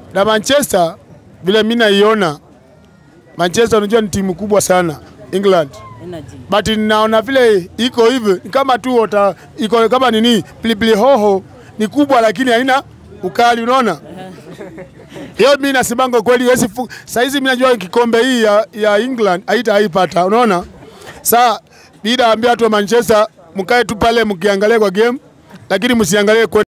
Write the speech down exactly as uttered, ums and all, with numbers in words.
Na Manchester vile mimi naiona, Manchester unajua ni timu kubwa sana England. Energy. But naona vile iko hivi kama tu ota iko kama nini pilipili hoho ni kubwa lakini haina ukali, unaona? Hiyo mimi nasimanga kweli wezi saizi mimi najua kikombe hii ya, ya England haita haipata, unaona? Sasa bila ambia watu wa Manchester mkae tu pale mkiangalia kwa game lakini msiangalie kwa